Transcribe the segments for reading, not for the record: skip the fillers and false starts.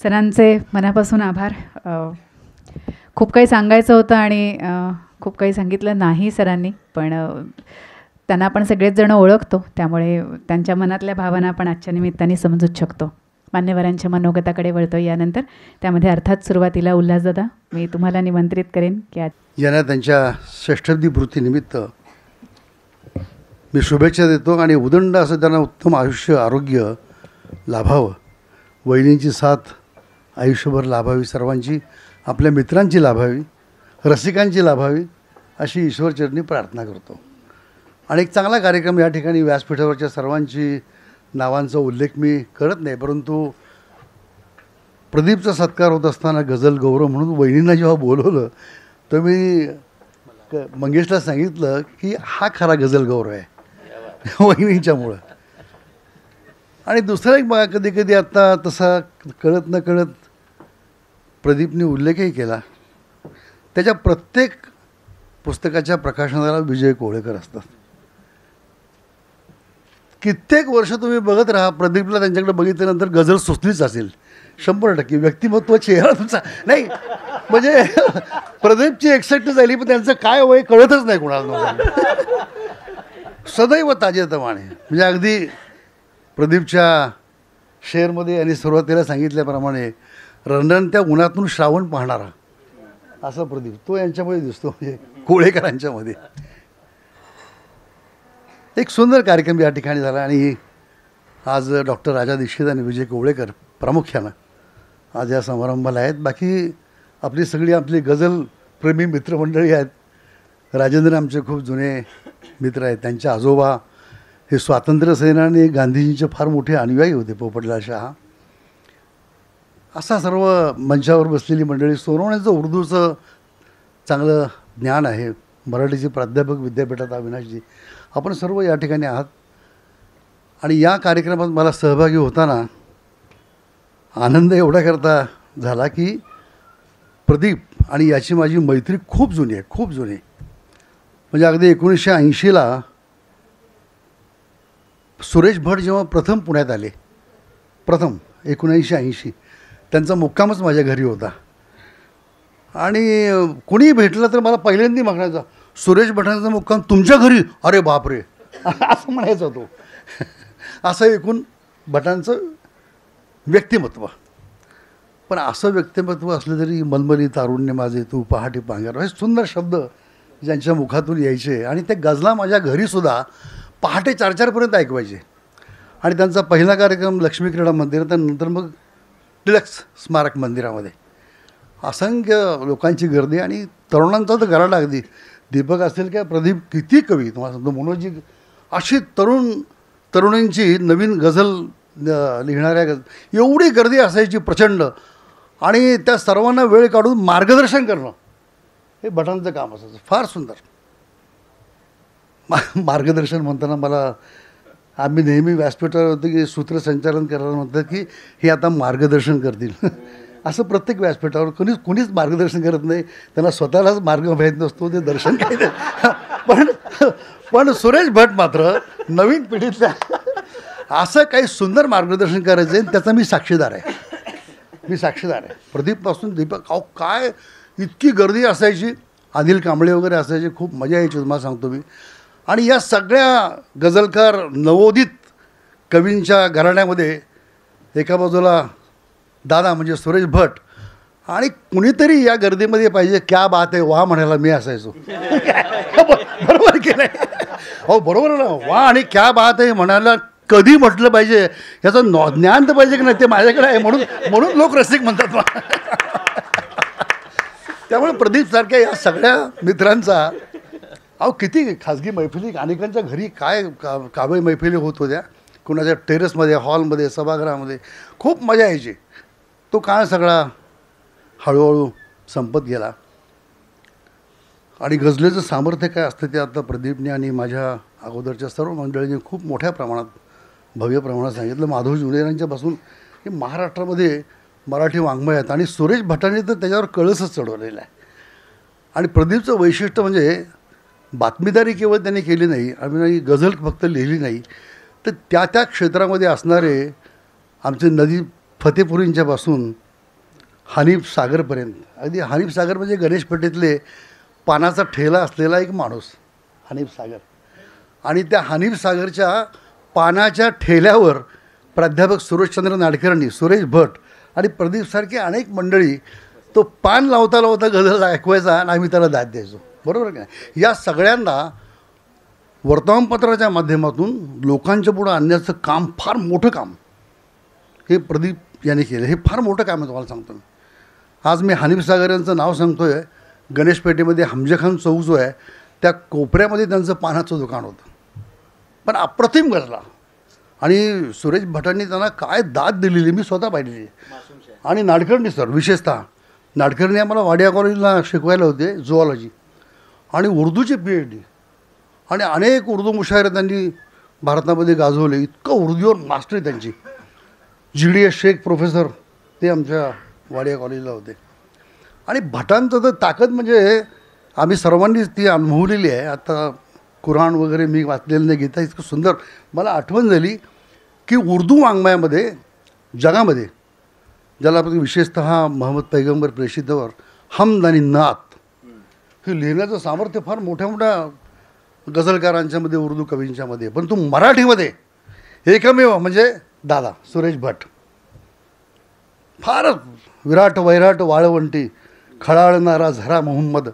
सरांचे मनापासून आभार. खूप काही सांगायचं होतं आणि खूप काही सांगितलं नाही सरांनी, पण त्यांना आपण सगळेच जण ओळखतो, त्यामुळे त्यांच्या मनातल्या भावना आपण आजच्या निमित्ताने समजूच शकतो. मान्यवरांच्या मनोगताकडे वळतो यानंतर. त्यामध्ये अर्थात सुरुवातीला उल्हासदादा, मी तुम्हाला निमंत्रित करेन की यांना त्यांच्या श्रेष्ठदिवृत्तीनिमित्त मी शुभेच्छा देतो आणि उदंड असं त्यांना उत्तम आयुष्य आरोग्य लाभावं, वहिनींची साथ आयुष्यभर लाभावी, सर्वांची, आपल्या मित्रांची लाभावी, रसिकांची लाभावी, अशी ईश्वरचरणी प्रार्थना करतो. आणि एक चांगला कार्यक्रम या ठिकाणी व्यासपीठावरच्या सर्वांची नावांचा उल्लेख मी करत नाही, परंतु प्रदीपचा सत्कार होत असताना गझल गौरव म्हणून वहिनींना जेव्हा बोलवलं तर मी मंगेशला सांगितलं की हा खरा गझल गौरव आहे वहिनींच्यामुळं. आणि दुसरा एक बघा, कधी कधी आत्ता तसा कळत न कळत प्रदीपने उल्लेखही केला, त्याच्या प्रत्येक पुस्तकाच्या प्रकाशनाला विजय कोळेकर असतात. कित्येक वर्ष तुम्ही बघत राहा, प्रदीपला त्यांच्याकडे बघितल्यानंतर गझल सुचलीच असेल 100%. व्यक्तिमत्व, चेहरा तुमचा नाही, म्हणजे प्रदीपची 61 झाली पण त्यांचं काय वय कळतच नाही कुणाला. सदैव ताजेतवाने, म्हणजे अगदी प्रदीपच्या शेअरमध्ये यांनी सुरुवातीला सांगितल्याप्रमाणे रणरणत्या उन्हातून श्रावण पाहणारा असा प्रदीप तो यांच्यामध्ये दिसतो, म्हणजे कोळेकरांच्यामध्ये. एक सुंदर कार्यक्रम या ठिकाणी झाला आणि आज डॉक्टर राजा दीक्षित आणि विजय कोवळेकर प्रामुख्यानं आज या समारंभाला आहेत. बाकी आपली गझल प्रेमी मित्रमंडळी आहेत. राजेंद्र आमचे खूप जुने मित्र आहेत, त्यांचे आजोबा हे स्वातंत्र्य सेनानी गांधीजींचे फार मोठे अनुयायी होते, पोपटलाल शाह. असा सर्व मंचावर बसलेली मंडळी, सोनवण्याचं उर्दूचं चांगलं ज्ञान आहे, मराठीचे प्राध्यापक विद्यापीठात अविनाशजी, आपण सर्व या ठिकाणी आहात. आणि या कार्यक्रमात मला सहभागी होताना आनंद एवढा करता झाला की प्रदीप आणि याची माझी मैत्री खूप जुनी आहे, खूप जुनी. म्हणजे अगदी 1980ला सुरेश भट जेव्हा प्रथम पुण्यात आले, 1980, त्यांचा मुक्कामच माझ्या घरी होता. आणि कुणीही भेटलं तर मला पहिल्यांदा मागण्याचा, सुरेश भटांचा मुक्काम तुमच्या घरी, अरे बापरे असं म्हणायचं तो. असं ऐकून भटांचं व्यक्तिमत्व, पण असं व्यक्तिमत्व असलं तरी मलमली तारुण्य माझे तू पहाटे पांघर, हे सुंदर शब्द ज्यांच्या मुखातून यायचे. आणि ते गझला माझ्या घरीसुद्धा पहाटे 4-4पर्यंत ऐकवायचे. आणि त्यांचा पहिला कार्यक्रम लक्ष्मी क्रीडा मंदिरात, त्यानंतर मग टिळक स्मारक मंदिरामध्ये असंख्य लोकांची गर्दी आणि तरुणांचा तर गराडा. अगदी दीपक असेल किंवा प्रदीप, किती कवी तुम्हाला सांगतो, मनोजी, अशी तरुणींची नवीन गझल लिहिणाऱ्या एवढी गर्दी असायची प्रचंड. आणि त्या सर्वांना वेळ काढून मार्गदर्शन करणं हे भटांचं काम असायचं, फार सुंदर. मार्गदर्शन म्हणताना मला, आम्ही नेहमी व्यासपीठावर होतो की सूत्रसंचालन करायला म्हणतात की हे आता मार्गदर्शन करतील. असं प्रत्येक व्यासपीठावर कुणीच मार्गदर्शन करत नाही, त्यांना स्वतःलाच मार्ग माहीत नसतो, ते दर्शन काय. पण सुरेश भट मात्र नवीन पिढीतल्या असं काही सुंदर मार्गदर्शन करायचं आहे, त्याचा मी साक्षीदार आहे. प्रदीपपासून दीपक, अहो काय इतकी गर्दी असायची, अनिल कांबळे वगैरे असायचे, खूप मजा यायची तुम्हाला सांगतो मी. आणि या सगळ्या गझलकार नवोदित कवींच्या घराण्यामध्ये एका बाजूला दादा म्हणजे सुरेश भट, आणि कुणीतरी या गर्दीमध्ये पाहिजे, क्या बात आहे वा म्हणायला मी असायचो. बरोबर केलं आहे, हो बरोबर ना, वा आणि क्या बात आहे म्हणायला कधी म्हटलं पाहिजे याचं ज्ञान तर पाहिजे की नाही, ते माझ्याकडे आहे, म्हणून लोक रसिक म्हणतात. त्यामुळे प्रदीपसारख्या या सगळ्या मित्रांचा, अहो किती खाजगी मैफिली, अनेकांच्या घरी काय काव्य मैफिली होत होत्या, कुणाच्या टेरेसमध्ये, हॉलमध्ये, सभागृहामध्ये, खूप मजा यायची. तो काळ सगळा हळूहळू संपत गेला. आणि गझलेचं सामर्थ्य काय असतं ते आता प्रदीपने आणि माझ्या अगोदरच्या सर्व मंडळींनी खूप मोठ्या प्रमाणात, भव्य प्रमाणात सांगितलं. माधव जुनेरांच्यापासून हे महाराष्ट्रामध्ये मराठी वाङ्मय आहेत आणि सुरेश भटांनी तर त्याच्यावर कळसच चढवलेला आहे. आणि प्रदीपचं वैशिष्ट्य म्हणजे बातमीदारी केवळ त्यांनी केली नाही आणि गझल फक्त लिहिली नाही, तर त्या क्षेत्रामध्ये असणारे आमचे नदी फतेपुरींच्यापासून हनीफ सागरपर्यंत. अगदी हनीफ सागर म्हणजे गणेश पेठेतले पानाचा ठेला असलेला एक माणूस हनीफ सागर. आणि त्या हनीफ सागरच्या पानाच्या ठेल्यावर प्राध्यापक सुरेशचंद्र नाडकर्णी, सुरेश भट आणि प्रदीपसारखी अनेक मंडळी तो पान लावता लावता गझल ऐकवायचा आणि आम्ही त्याला दाद द्यायचो. बरोबर का? या सगळ्यांना वर्तमानपत्राच्या माध्यमातून लोकांच्या पुढं आणण्याचं काम, फार मोठं काम हे प्रदीप यांनी केलं. हे फार मोठं काम आहे तुम्हाला सांगतो मी. आज मी हनीफ सागर यांचं नाव सांगतो आहे. गणेश पेठेमध्ये हमजेखान चौक जो आहे त्या कोपऱ्यामध्ये त्यांचं पानाचं दुकान होतं, पण अप्रतिम गजला. आणि सुरेश भटांनी त्यांना काय दाद दिलेली मी स्वतः पाहिलेली. आणि नाडकर्णी सर, विशेषतः नाडकर्णी आम्हाला वाडिया कॉलेजला शिकवायला होते झुऑलॉजी आणि उर्दूचे PhD आणि अनेक उर्दू मुशायरे त्यांनी भारतामध्ये गाजवले. इतकं उर्दूवर मास्टरी त्यांची. GDS शेख प्रोफेसर ते आमच्या वाडिया कॉलेजला होते. आणि भटांचं तर ताकद म्हणजे आम्ही सर्वांनीच ती अनुभवलेली आहे. आता कुराण वगैरे मी वाचलेलं नाही, गीता इतकं सुंदर. मला आठवण झाली की उर्दू वाङ्मयामध्ये जगामध्ये ज्याला आपण विशेषतः मोहम्मद पैगंबर प्रेषितवर हमद आणि नात हे लिहिण्याचं सामर्थ्य फार मोठ्या मोठ्या गझलकारांच्यामध्ये, उर्दू कवींच्यामध्ये. पण तो मराठीमध्ये एकमेव म्हणजे दादा सुरेश भट. फारच विराट वैराट वाळवंटी खळाळणारा झरा मोहम्मद,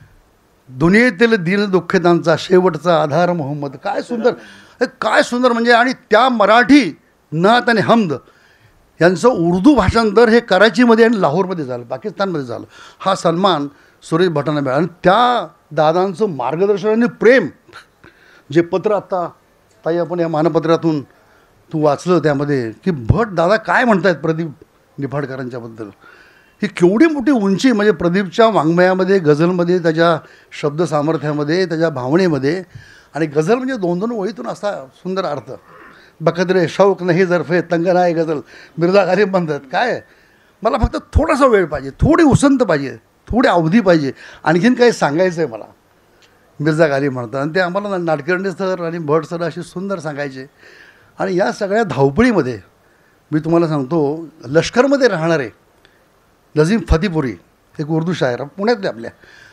दुनियेतील दीन दुःखितांचा शेवटचा आधार मोहम्मद. काय सुंदर, काय सुंदर म्हणजे. आणि त्या मराठी नात आणि हमद यांचं उर्दू भाषांतर हे कराचीमध्ये आणि लाहोरमध्ये झालं, पाकिस्तानमध्ये झालं. हा सन्मान सुरेश भटांना मिळाला. आणि त्या दादांचं मार्गदर्शन आणि प्रेम, जे पत्र आत्ता ताई आपण या मानपत्रातून तू वाचलं त्यामध्ये की भट दादा काय म्हणतायत प्रदीप निफाडकरांच्याबद्दल, ही केवढी मोठी उंची. म्हणजे प्रदीपच्या वाङ्मयामध्ये, गझलमध्ये, त्याच्या शब्द सामर्थ्यामध्ये, त्याच्या भावनेमध्ये. आणि गझल म्हणजे 2-2 ओळीतून असा सुंदर अर्थ. बकदरे शौक नाही जरफे तंग नाही गझल मिर्झा गालिब म्हणतात. काय मला फक्त थोडासा वेळ पाहिजे, थोडी उसंत पाहिजे, थोडी अवधी पाहिजे, आणखीन काही सांगायचं आहे मला, मिर्झा गालिब म्हणतात. आणि ते आम्हाला नाडकर्णी सर आणि भट सर अशी सुंदर सांगायचे. आणि या सगळ्या धावपळीमध्ये मी तुम्हाला सांगतो, लष्करमध्ये राहणारे नजीम फतेपुरी एक उर्दू शायर पुण्यातले आपल्या,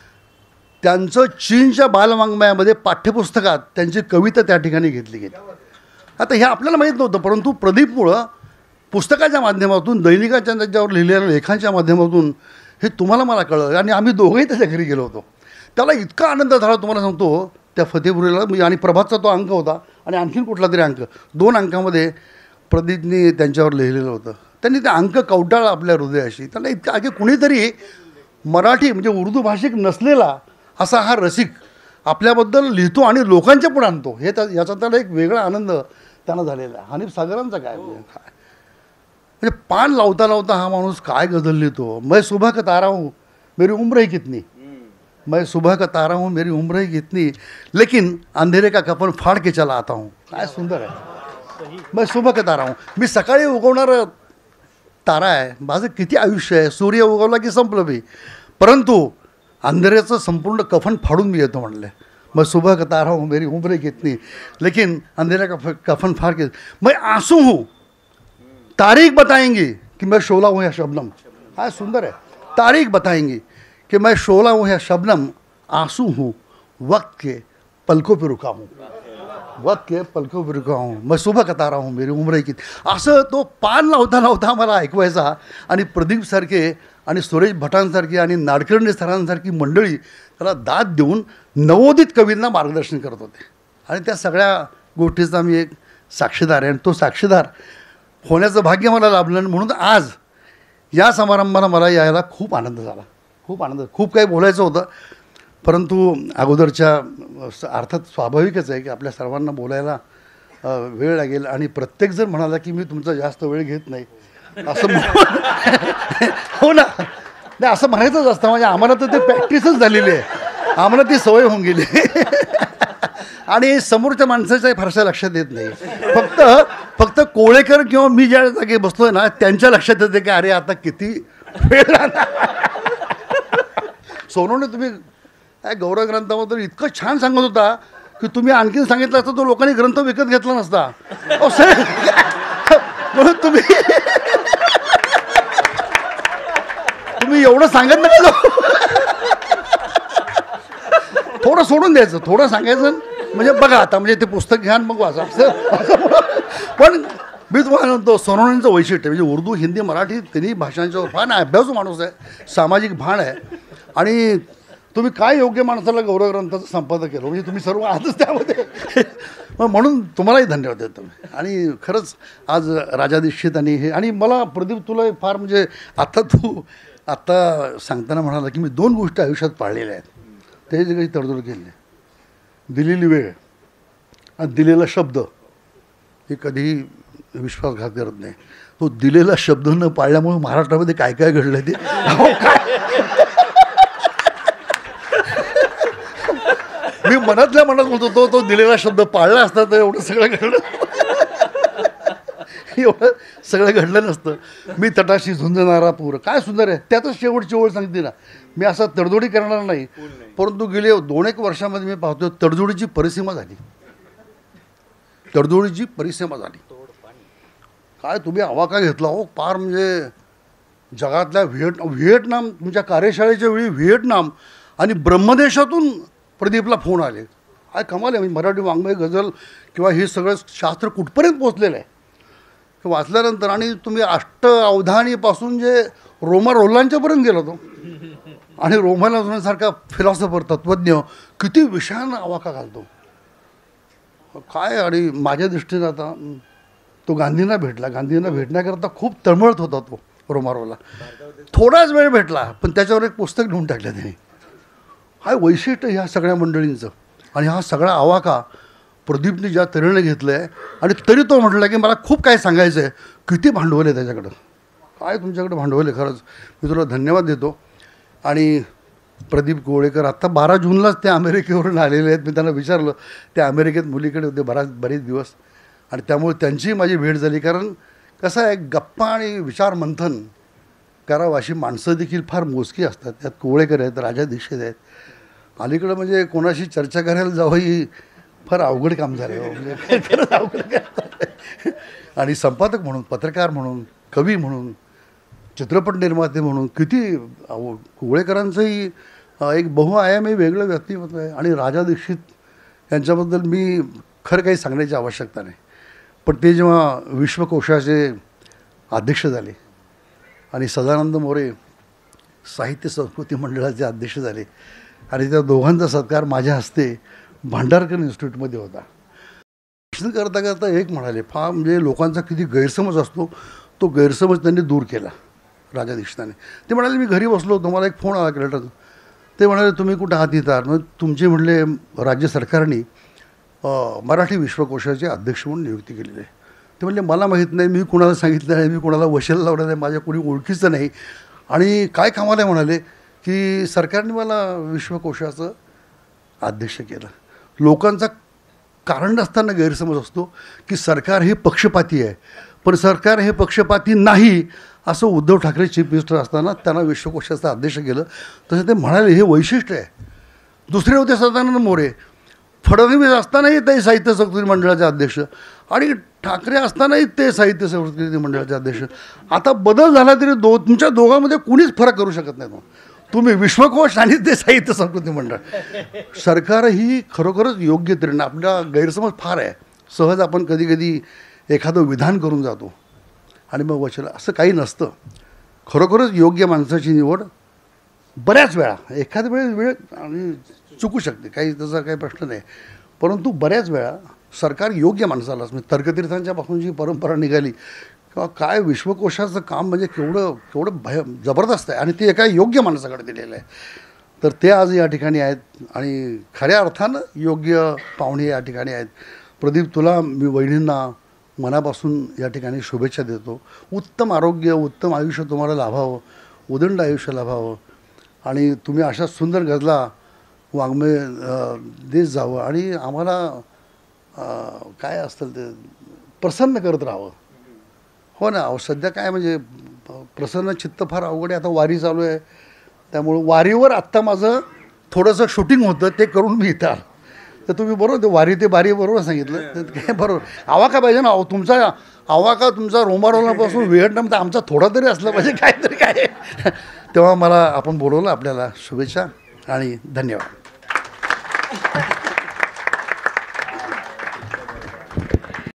त्यांचं चीनच्या बालवाङ्मयामध्ये पाठ्यपुस्तकात त्यांची कविता त्या ठिकाणी घेतली गेली. आता हे आपल्याला माहीत नव्हतं, परंतु प्रदीपमुळं पुस्तकाच्या माध्यमातून, दैनिकाच्या त्याच्यावर लिहिलेल्या लेखांच्या माध्यमातून हे तुम्हाला मला कळलं. आणि आम्ही दोघंही त्याच्या घरी गेलो होतो. त्याला इतका आनंद झाला तुम्हाला सांगतो त्या फतेपुरीला. आणि प्रभातचा तो अंक होता आणि आणखीन कुठला तरी अंक, 2 अंकामध्ये प्रदीपनी त्यांच्यावर लिहिलेलं होतं. त्यांनी ते अंक कवटाळला आपल्या हृदयाशी. त्याला इतकं की कुणीतरी मराठी म्हणजे उर्दू भाषिक नसलेला असा हा रसिक आपल्याबद्दल लिहितो आणि लोकांच्या पुढे आणतो, हे याचा त्याला एक वेगळा आनंद त्यांना झालेला आहे. हनीफ सागरांचा काय म्हणजे पान लावता लावता हा माणूस काय गझल लिहितो. मैं सुबह का तारा हूँ मेरी उम्र ही कितनी, मैं सुबह का तारा हूँ मेरी उम्र ही कितनी, लेकिन अंधेरे का कफन फाड़ के चला आता हूँ. काय सुंदर आहे. मैं सुबह का तारा हूँ, मी सकाळी उगवणारा तारा आहे. माझं किती आयुष्य आहे, सूर्य उगवला की संपलं मी, परंतु अंधेऱ्याचं संपूर्ण कफन फाडून मी येतो म्हणलं. मैं सुबह का तारा हूँ मेरी उम्र कितनी, लेकिन अंधेरे का कफन फाड़ के, मैं आंसू हूँ तारीख बताएंगी कि मैं शोला हूँ या शबनम. काय सुंदर आहे. तारीख बताएंगी कि मैं शोला हूँ या शबनम, आंसू हूँ वक्त के पलकों पे रुका हूँ, वक्त के पलकों पे रुका हूँ, मैं सुबह का तारा हूँ मेरी उम्र की. असं तो पान लावता लावता मला ऐकवायचा. आणि प्रदीपसारखे आणि सुरेश भटांसारखी आणि नाडकर्णी सरांसारखी मंडळी त्याला दाद देऊन नवोदित कवींना मार्गदर्शन करत होते. आणि त्या सगळ्या गोष्टीचा मी एक साक्षीदार आहे. आणि तो साक्षीदार होण्याचं भाग्य मला लाभलं. म्हणून आज या समारंभाला मला यायला खूप आनंद झाला, खूप आनंद. खूप काही बोलायचं होतं, परंतु अगोदरच्या अर्थात स्वाभाविकच आहे की आपल्या सर्वांना बोलायला वेळ लागेल. आणि प्रत्येकजण म्हणाला की मी तुमचा जास्त वेळ घेत नाही असं. हो ना, नाही असं म्हणायचंच असतं. म्हणजे आम्हाला तर ते प्रॅक्टिसच झालेली आहे, आम्हाला ती सवय होऊन गेली. आणि समोरच्या माणसाच्या फारशा लक्षात येत नाही. फक्त कोळेकर किंवा मी ज्या जागी बसलोय ना त्यांच्या लक्षात येते की अरे आता किती वेळ लागला. सोनवणे तुम्ही काय गौरव ग्रंथाबद्दल इतकं छान सांगत होता की तुम्ही आणखीन सांगितलं असतं तो लोकांनी ग्रंथ विकत घेतला नसता. म्हणून तुम्ही तुम्ही एवढं सांगत नका जाऊ. थोडं सोडून द्यायचं, थोडं सांगायचं. म्हणजे बघा आता, म्हणजे ते पुस्तक घ्या मग वाचा. पण मी तुम्हाला म्हणतो सोनवणेंचं वैशिष्ट्य म्हणजे उर्दू, हिंदी, मराठी तिन्ही भाषांच्यावर फार अभ्यासू माणूस आहे, सामाजिक भान आहे. आणि तुम्ही काय योग्य माणसाला गौरव ग्रंथाचं संपादक केलं, म्हणजे तुम्ही सर्व आजच त्यामध्ये. मग म्हणून तुम्हालाही धन्यवाद देतो. आणि खरंच आज राजा दीक्षित आणि हे, आणि मला प्रदीप तुला फार म्हणजे आत्ता सांगताना म्हणाला की मी 2 गोष्टी आयुष्यात पाळलेल्या आहेत. ते जे काही तडजोड केली, दिलेली वेळ आणि दिलेला शब्द, हे कधीही विश्वासघात करत नाही. तो दिलेला शब्द न पाळल्यामुळे महाराष्ट्रामध्ये काय काय घडलं ते मी मनातल्या मनात म्हणतो. तो दिलेला शब्द पाळला असता तर एवढं सगळं घडलं एवढं सगळं घडलं नसतं. मी तटाशी झुंजणारा पूर, काय सुंदर आहे. त्यातच शेवटची ओळ सांगते ना. मी असा तडजोडी करणार नाही, परंतु गेले 2-1 वर्षामध्ये मी पाहतो तडजोडीची परिसीमा झाली. तडजोडीची परिसीमा झाली. काय तुम्ही आवाका घेतला हो पार. म्हणजे जगातल्या व्हिएटनाम, तुमच्या कार्यशाळेच्या वेळी व्हिएटनाम आणि ब्रह्मदेशातून प्रदीपला फोन आले. काय कमाल आहे. म्हणजे मराठी वाङ्मय, गझल किंवा हे सगळं शास्त्र कुठपर्यंत पोचलेलं आहे हे वाचल्यानंतर. आणि तुम्ही अवधानीपासून जे रोल्लांच्यापर्यंत गेलो तो, आणि रोमॅनसारखा फिलॉसॉफर, तत्त्वज्ञ किती विषयांना आवाका घालतो काय. आणि माझ्या दृष्टीनं आता तो गांधींना भेटला. गांधींना भेटण्याकरता खूप तळमळत होता तो रोला. थोडाच वेळ भेटला, पण त्याच्यावर एक पुस्तक लिहून टाकलं त्याने. हा वैशिष्ट्य ह्या सगळ्या मंडळींचं. आणि हा सगळा आवाका प्रदीपने ज्या तऱ्हेने घेतलं आहे, आणि तरी तो म्हटला की मला खूप काय सांगायचं आहे. किती भांडवल आहे त्याच्याकडं, काय तुमच्याकडे भांडवल आहे. खरंच मी तुला धन्यवाद देतो. आणि प्रदीप गोळेकर आत्ता 12 जूनलाच ते अमेरिकेवरून आलेले आहेत. मी त्यांना विचारलं, ते अमेरिकेत मुलीकडे होते बरेच दिवस, आणि त्यामुळे त्यांचीही माझी भेट झाली. कारण कसं आहे, गप्पा आणि विचार मंथन करावं अशी माणसं देखील फार मोजकी असतात. त्यात कोवळेकर आहेत, राजा दीक्षित आहेत. अलीकडं म्हणजे कोणाशी चर्चा करायला जावं ही फार अवघड काम झालं आहे. म्हणजे खरंच अवघड काम. आणि संपादक म्हणून, पत्रकार म्हणून, कवी म्हणून, चित्रपट निर्माते म्हणून किती कोवळेकरांचंही एक बहुआयामी वेगळं व्यक्तिमत्व आहे. आणि राजा दीक्षित यांच्याबद्दल मी खरं काही सांगण्याची आवश्यकता नाही. पण ते जेव्हा विश्वकोशाचे अध्यक्ष झाले आणि सदानंद मोरे साहित्य संस्कृती मंडळाचे अध्यक्ष झाले, आणि त्या दोघांचा सत्कार माझ्या हस्ते भांडारकर इन्स्टिट्यूटमध्ये होता. भाषण करता करता एक म्हणाले, फार म्हणजे लोकांचा किती गैरसमज असतो, तो गैरसमज त्यांनी दूर केला राजा दीक्षितांनी. ते म्हणाले, मी घरी बसलो होतो, मला एक फोन आला केला. ते म्हणाले, तुम्ही कुठं आहात इथं. मग तुमचे म्हणले राज्य सरकारने मराठी विश्वकोशाचे अध्यक्ष म्हणून नियुक्ती केलेली आहे. ते म्हणले, मला माहीत नाही, मी कुणाला सांगितलं नाही, मी कुणाला वशेला लावलं नाही, माझ्या कोणी ओळखीचं नाही. आणि काय कामाला म्हणाले की सरकारने मला विश्वकोशाचं अध्यक्ष केलं. लोकांचा कारण नसताना गैरसमज असतो की सरकार हे पक्षपाती आहे, पण सरकार हे पक्षपाती नाही असं उद्धव ठाकरे चीफ मिनिस्टर असताना त्यांना विश्वकोशाचं अध्यक्ष केलं. तसं ते म्हणाले, हे वैशिष्ट्य आहे. दुसरे होते सदानंद मोरे. फडणवीस असतानाही ते साहित्य संस्कृती मंडळाचे अध्यक्ष, आणि ठाकरे असतानाही ते साहित्य संस्कृती मंडळाचे अध्यक्ष. आता बदल झाला तरी तुमच्या दोघांमध्ये कुणीच फरक करू शकत नाही. तुम्ही विश्वकोश आणि ते साहित्य संस्कृती मंडळ. सरकार ही खरोखरच योग्य तऱ्हेनं, आपला गैरसमज फार आहे. सहज आपण कधी कधी एखादं विधान करून जातो आणि मग वचन, असं काही नसतं. खरोखरच योग्य माणसाची निवड बऱ्याच वेळा, एखाद्या वेळ आणि चुकू शकते, काही त्याचा काही प्रश्न नाही, परंतु बऱ्याच वेळा सरकार योग्य माणसालाच. म्हणजे तर्कतीर्थांच्यापासून जी परंपरा निघाली किंवा काय, विश्वकोशाचं काम म्हणजे केवढं जबरदस्त आहे, आणि ते एका योग्य माणसाकडे दिलेलं आहे. तर ते आज या ठिकाणी आहेत, आणि खऱ्या अर्थानं योग्य पाहुणे या ठिकाणी आहेत. प्रदीप, तुला मी वहिनींना मनापासून या ठिकाणी शुभेच्छा देतो. उत्तम आरोग्य, उत्तम आयुष्य तुम्हाला लाभावं, उदंड आयुष्य लाभावं, आणि तुम्ही अशा सुंदर गजला वाङ्मय देत जावं, आणि आम्हाला काय असतं ते प्रसन्न करत राहावं. हो ना. सध्या काय म्हणजे प्रसन्न चित्त फार अवघड आहे. आता वारी चालू आहे, त्यामुळं वारीवर आत्ता माझं थोडंसं शूटिंग होतं, ते करून मी इथं आलो. तर तुम्ही बरोबर ते वारी ते बारी बरोबर सांगितलं. काय बरोबर आवा का पाहिजे ना. तुमचा आवाका तुमचा रोमारोलापासून व्हिएटनाम तर आमचा थोडा तरी असला पाहिजे, काहीतरी काय. तेव्हा मला आपण बोलवलं, आपल्याला शुभेच्छा आणि धन्यवाद.